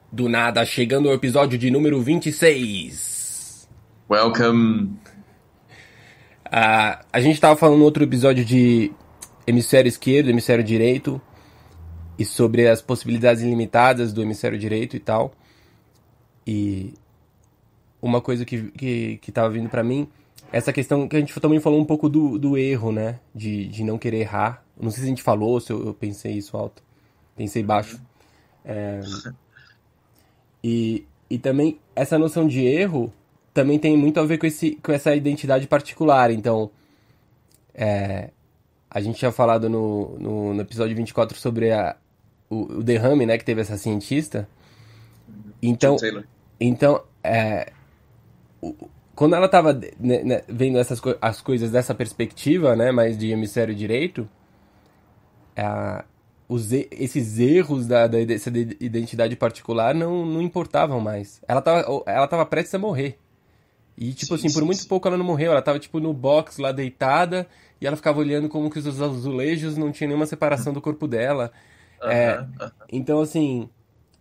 Do nada, chegando ao episódio de número 26. Welcome. A gente tava falando no outro episódio de hemisfério esquerdo, hemisfério direito, e sobre as possibilidades ilimitadas do hemisfério direito e tal. E uma coisa que tava vindo pra mim, essa questão que a gente também falou um pouco do erro, né? De não querer errar. Não sei se a gente falou, se eu pensei isso alto. Pensei baixo. E também essa noção de erro também tem muito a ver com essa identidade particular. Então, a gente tinha falado no episódio 24 sobre o derrame, né, que teve essa cientista. John Então, Taylor. então quando ela estava vendo as coisas dessa perspectiva, né, mais de hemisfério direito, esses erros dessa identidade particular não importavam mais. Ela tava prestes a morrer. E, tipo Sim, assim, por sim, muito sim. pouco ela não morreu. Ela tava, tipo, no box lá deitada e ela ficava olhando como que os azulejos não tinham nenhuma separação do corpo dela. É, Aham, aham. então, assim,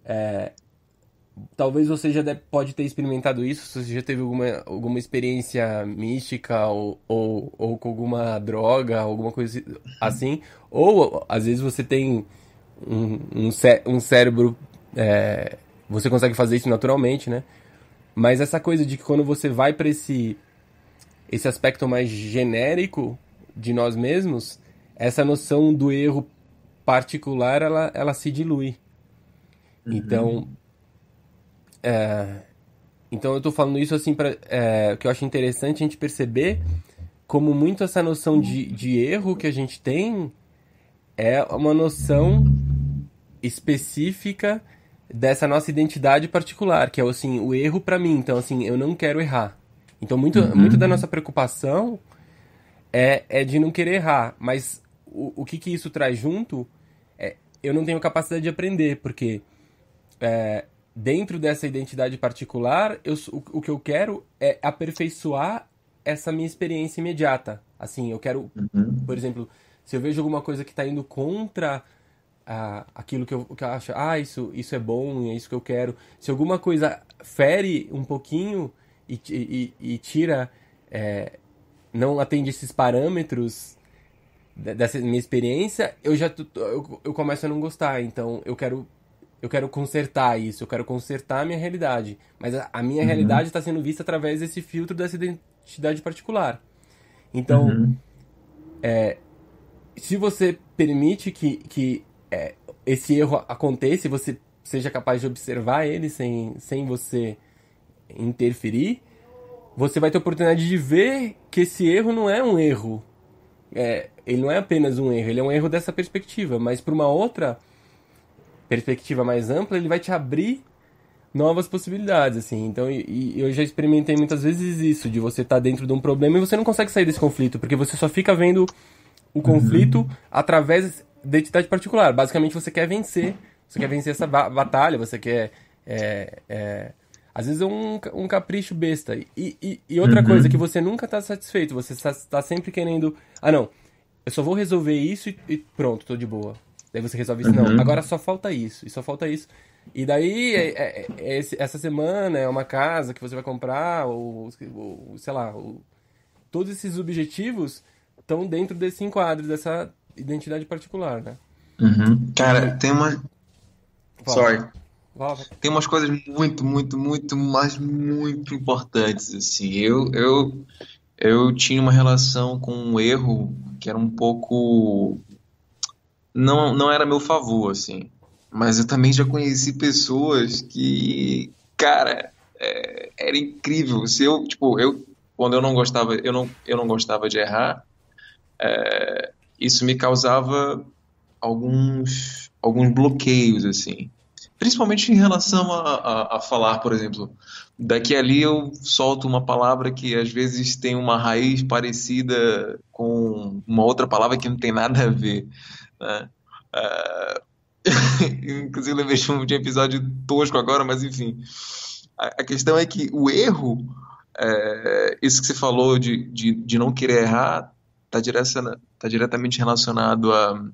talvez você pode ter experimentado isso, se você já teve alguma experiência mística ou com alguma droga, alguma coisa assim. Ou, às vezes, você tem um cérebro... você consegue fazer isso naturalmente, né? Mas essa coisa de que quando você vai para esse aspecto mais genérico de nós mesmos, essa noção do erro particular, ela se dilui. Então, Uhum. então eu tô falando isso assim para que eu acho interessante a gente perceber como muito essa noção de erro que a gente tem é uma noção específica dessa nossa identidade particular, que é assim, o erro para mim. Então, assim, eu não quero errar. Então, muito da nossa Uhum. preocupação é de não querer errar. Mas o que isso traz junto é eu não tenho capacidade de aprender, porque dentro dessa identidade particular, o que eu quero é aperfeiçoar essa minha experiência imediata. Assim, eu quero, por Uhum. exemplo, se eu vejo alguma coisa que está indo contra aquilo que eu acho, isso é bom, é isso que eu quero. Se alguma coisa fere um pouquinho e tira, não atende esses parâmetros dessa minha experiência, eu começo a não gostar. Então eu quero consertar isso, eu quero consertar a minha realidade. Mas a minha realidade Uhum. está sendo vista através desse filtro dessa identidade particular. Então, Uhum. se você permite que esse erro aconteça e você seja capaz de observar ele sem você interferir, você vai ter a oportunidade de ver que esse erro não é um erro. Ele não é apenas um erro, ele é um erro dessa perspectiva, mas para uma outra perspectiva mais ampla, ele vai te abrir novas possibilidades, assim. Então, e eu já experimentei muitas vezes isso, de você estar dentro de um problema e você não consegue sair desse conflito, porque você só fica vendo o conflito Uhum. através da identidade particular. Basicamente, você quer vencer essa batalha, você quer. Às vezes é um capricho besta. E outra coisa, que Uhum. você nunca está satisfeito, você está sempre querendo. Ah, não, eu só vou resolver isso e pronto, tô de boa. Daí você resolve isso, não. Agora Uhum. só falta isso, e só falta isso. E daí, essa semana é uma casa que você vai comprar, ou sei lá, todos esses objetivos estão dentro desse enquadro, dessa identidade particular, né? Uhum. Cara, E. tem uma. Fala. Sorry. Fala. Tem umas coisas muito, muito, muito, mas muito importantes, assim. Eu tinha uma relação com um erro que era um pouco. Não era a meu favor, assim. Mas eu também já conheci pessoas que, cara, era incrível. Se eu, tipo, quando eu não gostava de errar, isso me causava alguns bloqueios, assim. Principalmente em relação a falar, por exemplo. Daqui a ali eu solto uma palavra que às vezes tem uma raiz parecida com uma outra palavra que não tem nada a ver, né? Ah, inclusive, eu lembrei de um episódio tosco agora, mas enfim. A questão é que o erro, isso que você falou de não querer errar, está diretamente relacionado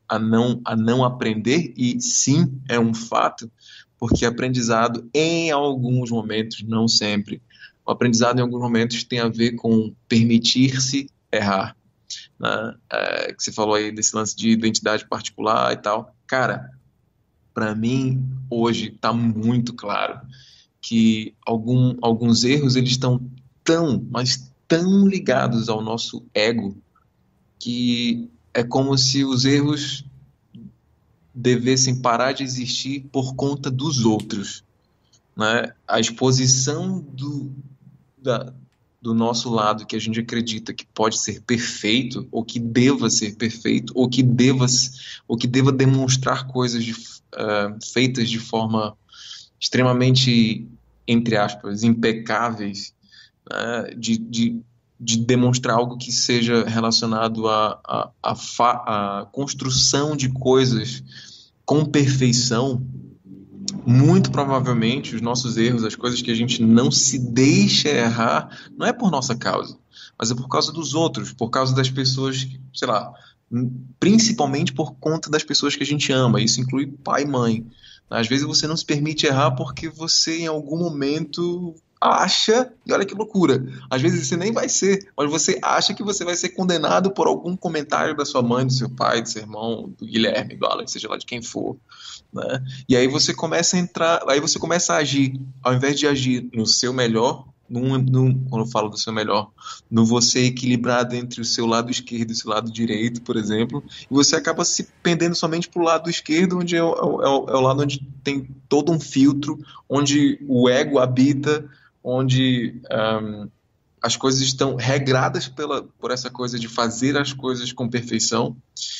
a não aprender, e sim, é um fato, porque aprendizado em alguns momentos, não sempre, o aprendizado em alguns momentos tem a ver com permitir-se errar, né? Que você falou aí desse lance de identidade particular e tal. Cara, para mim, hoje está muito claro que alguns erros eles estão tão, mas tão ligados ao nosso ego que é como se os erros devessem parar de existir por conta dos outros, né? A exposição da, do nosso lado que a gente acredita que pode ser perfeito, ou que deva ser perfeito, ou que deva demonstrar coisas feitas de forma extremamente, entre aspas, impecáveis, né? De demonstrar algo que seja relacionado à construção de coisas com perfeição. Muito provavelmente os nossos erros, as coisas que a gente não se deixa errar, não é por nossa causa, mas é por causa dos outros, por causa das pessoas, sei lá, principalmente por conta das pessoas que a gente ama. Isso inclui pai e mãe. Às vezes você não se permite errar porque você em algum momento acha, e olha que loucura, às vezes você nem vai ser, mas você acha que você vai ser condenado por algum comentário da sua mãe, do seu pai, do seu irmão, do Guilherme, do Alan, seja lá de quem for, né? E aí você começa a entrar, aí você começa a agir, ao invés de agir no seu melhor, quando eu falo do seu melhor, no você equilibrado entre o seu lado esquerdo e o seu lado direito, por exemplo, e você acaba se pendendo somente para o lado esquerdo, onde é o lado onde tem todo um filtro, onde o ego habita, onde as coisas estão regradas por essa coisa de fazer as coisas com perfeição,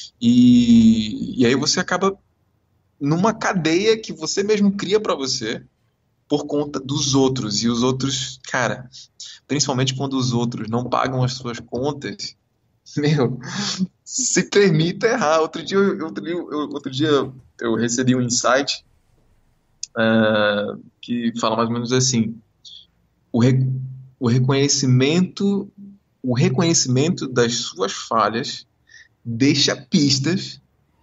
e aí você acaba numa cadeia que você mesmo cria para você por conta dos outros. E os outros, cara, principalmente quando os outros não pagam as suas contas, meu, se permita errar. Outro dia eu recebi um insight que fala mais ou menos assim: o, re, o reconhecimento, o reconhecimento das suas falhas deixa pistas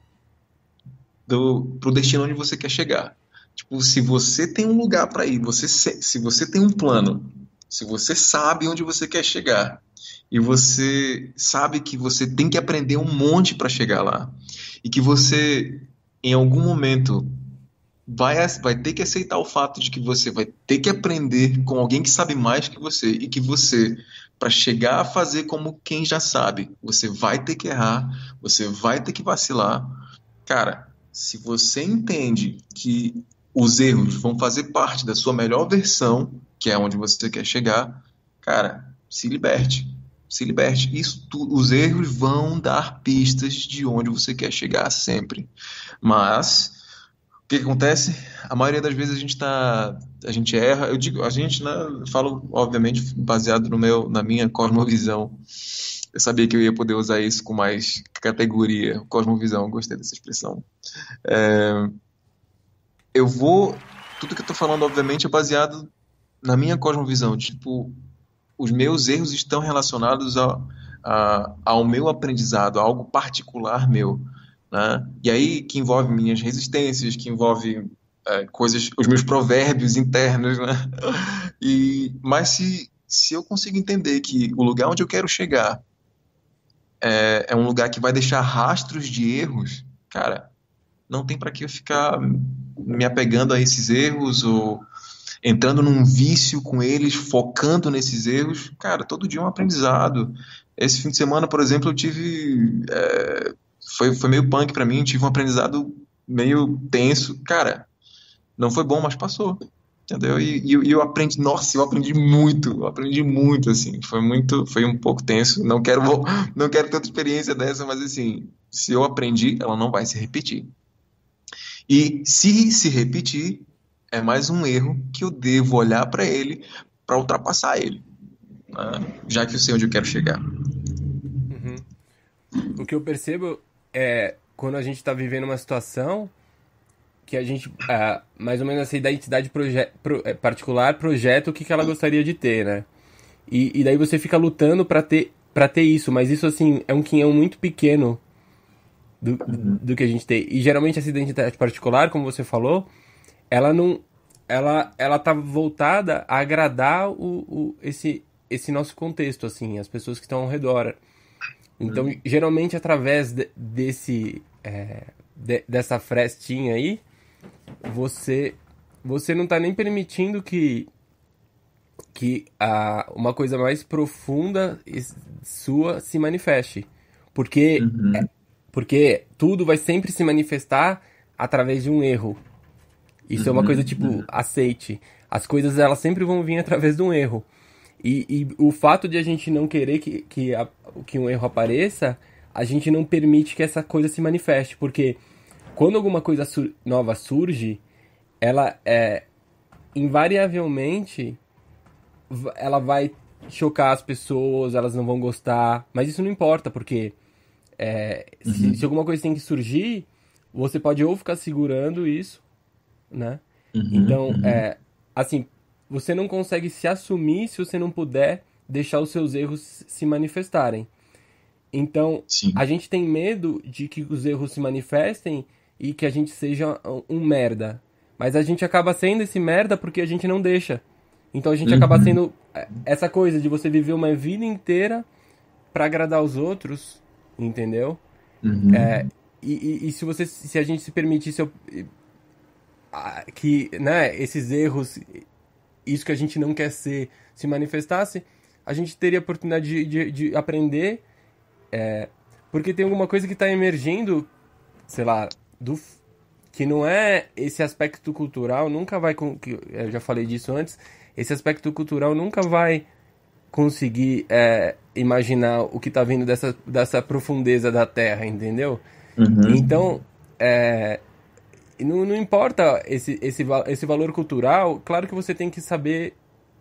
pro destino onde você quer chegar. Tipo, se você tem um lugar para ir, se você tem um plano, se você sabe onde você quer chegar, e você sabe que você tem que aprender um monte para chegar lá, e que você, em algum momento, vai ter que aceitar o fato de que você vai ter que aprender com alguém que sabe mais que você, e que você, para chegar a fazer como quem já sabe, você vai ter que errar, você vai ter que vacilar. Cara, se você entende que os erros vão fazer parte da sua melhor versão, que é onde você quer chegar, cara, se liberte. Se liberte. Os erros vão dar pistas de onde você quer chegar sempre. Mas o que acontece? A maioria das vezes a gente erra. Eu digo, a gente, né, eu falo obviamente baseado na minha cosmovisão. Eu sabia que eu ia poder usar isso com mais categoria. Cosmovisão, gostei dessa expressão. Eu vou. Tudo que eu tô falando, obviamente, é baseado na minha cosmovisão. Tipo, os meus erros estão relacionados ao meu aprendizado, a algo particular meu, né? E aí que envolve minhas resistências, que envolve coisas, os meus provérbios internos, né? Mas se eu consigo entender que o lugar onde eu quero chegar é um lugar que vai deixar rastros de erros, cara, não tem para que eu ficar me apegando a esses erros ou entrando num vício com eles, focando nesses erros. Cara, todo dia é um aprendizado. Esse fim de semana, por exemplo, eu tive... foi meio punk para mim, tive um aprendizado meio tenso. Cara, não foi bom, mas passou. Entendeu? E eu aprendi, nossa, eu aprendi muito, assim, foi um pouco tenso, não quero ter outra experiência dessa, mas assim, se eu aprendi, ela não vai se repetir. E se repetir, é mais um erro que eu devo olhar para ele, para ultrapassar ele, né? Já que eu sei onde eu quero chegar. Uhum. O que eu percebo é quando a gente tá vivendo uma situação que a gente, mais ou menos essa identidade particular projeta o que ela gostaria de ter, né? E daí você fica lutando pra ter isso, mas isso, assim, é um quinhão muito pequeno do que a gente tem. E geralmente essa identidade particular, como você falou, ela não, ela tá voltada a agradar esse nosso contexto, assim, as pessoas que estão ao redor. Então, geralmente, através dessa frestinha aí, você não tá nem permitindo que uma coisa mais profunda sua se manifeste. Porque, Uhum. porque tudo vai sempre se manifestar através de um erro. Isso é uma coisa Uhum. tipo, Uhum. aceite. As coisas elas sempre vão vir através de um erro. E o fato de a gente não querer que um erro apareça, a gente não permite que essa coisa se manifeste. Porque quando alguma coisa nova surge, ela invariavelmente ela vai chocar as pessoas, elas não vão gostar. Mas isso não importa, porque se Uhum. alguma coisa tem que surgir, você pode ou ficar segurando isso, né? Uhum. Então, Uhum. assim, você não consegue se assumir se você não puder deixar os seus erros se manifestarem. Então, a Sim. gente tem medo de que os erros se manifestem e que a gente seja um merda. Mas a gente acaba sendo esse merda porque a gente não deixa. Então a gente acaba Uhum. sendo essa coisa de você viver uma vida inteira pra agradar os outros, entendeu? Uhum. E se a gente se permitisse que, né, esses erros, isso que a gente não quer ser, se manifestasse, a gente teria a oportunidade de aprender, porque tem alguma coisa que está emergindo, sei lá, que não é esse aspecto cultural, nunca vai, que eu já falei disso antes, esse aspecto cultural nunca vai conseguir imaginar o que está vindo dessa profundeza da Terra, entendeu? Uhum. Então, não importa esse valor cultural, claro que você tem que saber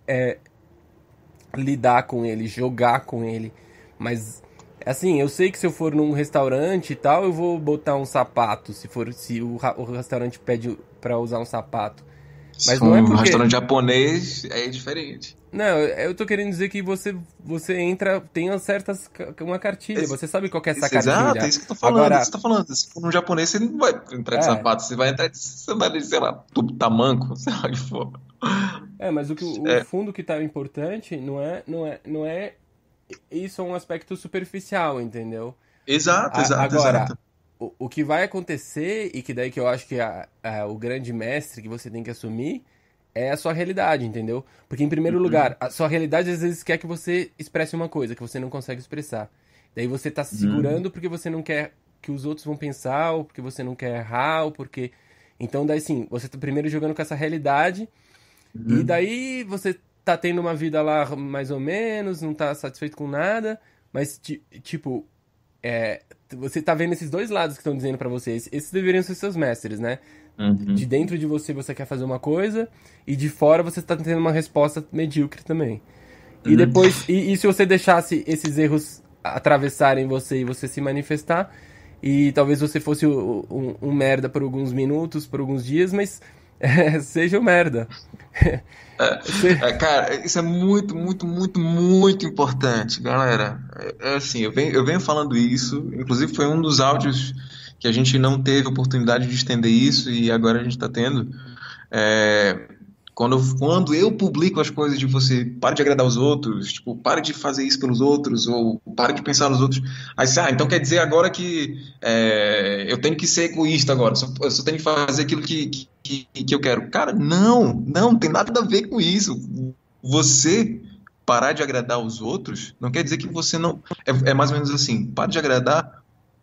lidar com ele, jogar com ele. Mas, assim, eu sei que se eu for num restaurante e tal, eu vou botar um sapato, se o restaurante pede pra usar um sapato. Se Mas for não é um porque. restaurante japonês, é diferente. Não, eu tô querendo dizer que você entra, tem uma cartilha, Ex- você sabe qual que é essa Exato, é cartilha. isso que eu tô falando, é isso Agora, que eu tô falando. Se for um japonês, você não vai entrar de é, sapato, você vai entrar de sandália, sei lá, tamanco, sei lá o que for. mas o É, fundo que tá importante não é isso é um aspecto superficial, entendeu? exato, exato, Agora, exato. o que vai acontecer, e que daí que eu acho que o grande mestre que você tem que assumir, é a sua realidade, entendeu? Porque, em primeiro Uhum, lugar, a sua realidade às vezes quer que você expresse uma coisa que você não consegue expressar. Daí você tá se uhum, segurando porque você não quer que os outros vão pensar, ou porque você não quer errar, ou porque. Então, daí sim, você tá primeiro jogando com essa realidade, e uhum, daí você tá tendo uma vida lá mais ou menos, não tá satisfeito com nada, mas, tipo, você tá vendo esses dois lados que estão dizendo pra você. Esses deveriam ser seus mestres, né? De uhum, dentro de você quer fazer uma coisa, e de fora você tá tendo uma resposta medíocre também. E uhum. depois, e se você deixasse esses erros atravessarem você e você se manifestar, e talvez você fosse um merda por alguns minutos, por alguns dias, mas seja um merda. Você- Cara, isso é muito, muito, muito, muito importante, galera. Assim, eu venho falando isso, inclusive foi um dos áudios que a gente não teve oportunidade de estender isso e agora a gente está tendo. É, quando eu publico as coisas de você, pare de agradar os outros, tipo, pare de fazer isso pelos outros, ou pare de pensar nos outros. Aí você, então quer dizer agora que eu tenho que ser egoísta agora, eu só tenho que fazer aquilo que eu quero. Cara, não, não tem nada a ver com isso. Você parar de agradar os outros não quer dizer que você não. É mais ou menos assim, pare de agradar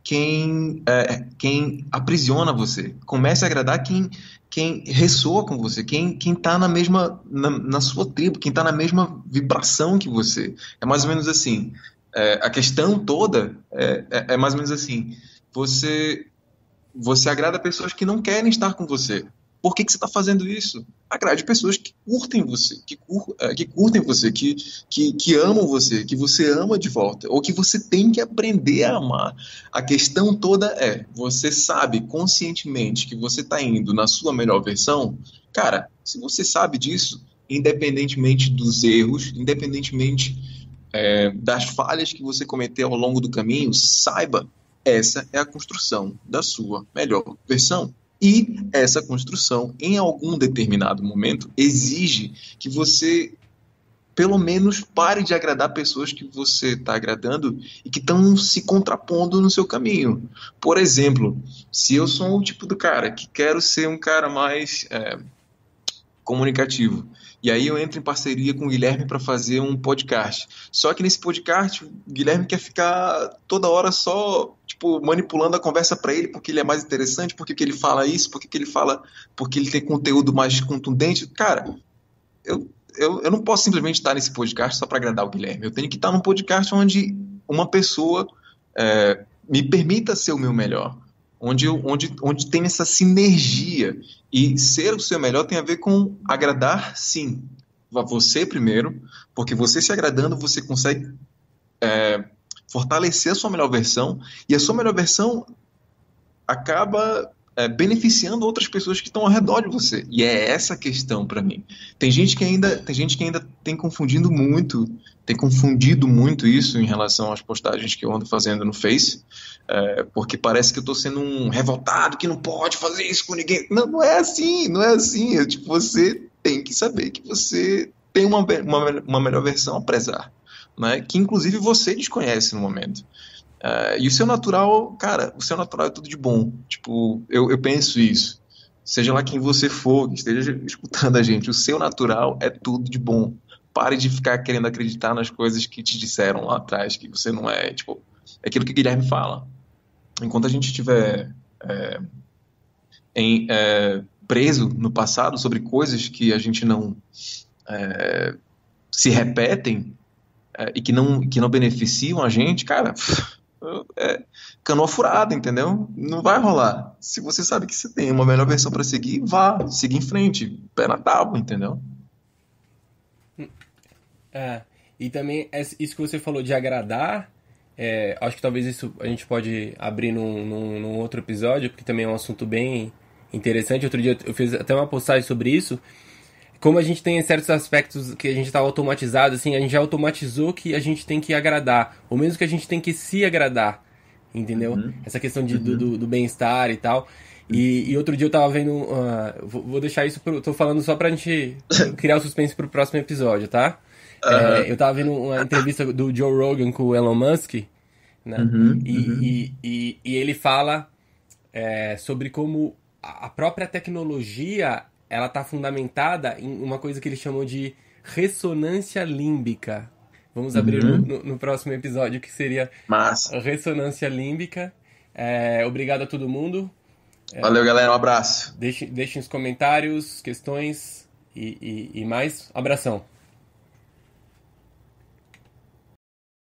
quem aprisiona você. Comece a agradar quem ressoa com você, quem tá na mesma, na sua tribo, quem tá na mesma vibração que você. É mais ou menos assim. A questão toda é mais ou menos assim. Você você agrada pessoas que não querem estar com você. Por que que você está fazendo isso? Agrade pessoas que curtem você, que curtem você, que amam você, que você ama de volta, ou que você tem que aprender a amar. A questão toda você sabe conscientemente que você está indo na sua melhor versão? Cara, se você sabe disso, independentemente dos erros, independentemente das falhas que você cometeu ao longo do caminho, saiba. essa é a construção da sua melhor versão. E essa construção, em algum determinado momento, exige que você, pelo menos, pare de agradar pessoas que você está agradando e que estão se contrapondo no seu caminho. Por exemplo, se eu sou o tipo do cara que quero ser um cara mais comunicativo, e aí eu entro em parceria com o Guilherme para fazer um podcast. Só que nesse podcast, o Guilherme quer ficar toda hora só, tipo, manipulando a conversa para ele, porque ele é mais interessante, porque que ele fala isso, porque que ele fala, porque ele tem conteúdo mais contundente. Cara, eu não posso simplesmente estar nesse podcast só para agradar o Guilherme. Eu tenho que estar num podcast onde uma pessoa me permita ser o meu melhor. Onde tem essa sinergia. E ser o seu melhor tem a ver com agradar, sim, a você primeiro, porque você se agradando, você consegue fortalecer a sua melhor versão, e a sua melhor versão acaba beneficiando outras pessoas que estão ao redor de você. E é essa a questão para mim. Tem gente que ainda tem confundido muito isso em relação às postagens que eu ando fazendo no Face, porque parece que eu estou sendo um revoltado que não pode fazer isso com ninguém. Não, não é assim, não é assim. Tipo, você tem que saber que você tem uma melhor versão a prezar, né? Que inclusive você desconhece no momento. E o seu natural, cara, o seu natural é tudo de bom. Tipo, eu penso isso. Seja lá quem você for, que esteja escutando a gente, o seu natural é tudo de bom. Pare de ficar querendo acreditar nas coisas que te disseram lá atrás, que você não é. Tipo, é aquilo que o Guilherme fala. Enquanto a gente estiver preso no passado sobre coisas que a gente não se repetem e que não beneficiam a gente, cara, canoa furada, entendeu? Não vai rolar. Se você sabe que você tem uma melhor versão para seguir, vá, siga em frente, pé na tábua, entendeu? E também isso que você falou de agradar, acho que talvez isso a gente pode abrir num outro episódio, porque também é um assunto bem interessante. Outro dia eu fiz até uma postagem sobre isso. Como a gente tem certos aspectos que a gente está automatizado, assim, a gente já automatizou que a gente tem que agradar, ou mesmo que a gente tem que se agradar, entendeu? Uhum. Essa questão do bem-estar e tal. E outro dia eu tava vendo, vou deixar isso, tô falando só pra gente criar o suspense pro próximo episódio, tá? Eu tava vendo uma entrevista do Joe Rogan com o Elon Musk, né? E ele fala sobre como a própria tecnologia ela tá fundamentada em uma coisa que eles chamam de ressonância límbica. Vamos abrir no próximo episódio, que seria Massa. a ressonância límbica. Obrigado a todo mundo. Valeu, galera. Um abraço. Deixem os comentários, questões e mais. Abração.